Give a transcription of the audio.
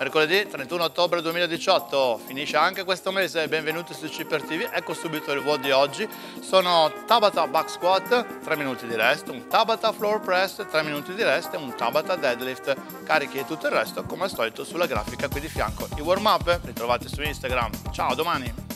Mercoledì 31 ottobre 2018, finisce anche questo mese, benvenuti su Cipper TV, ecco subito il VOD di oggi. Sono Tabata back squat, 3 minuti di rest, un Tabata floor press, 3 minuti di rest e un Tabata deadlift. Carichi e tutto il resto come al solito sulla grafica qui di fianco. I warm up li trovate su Instagram. Ciao, a domani!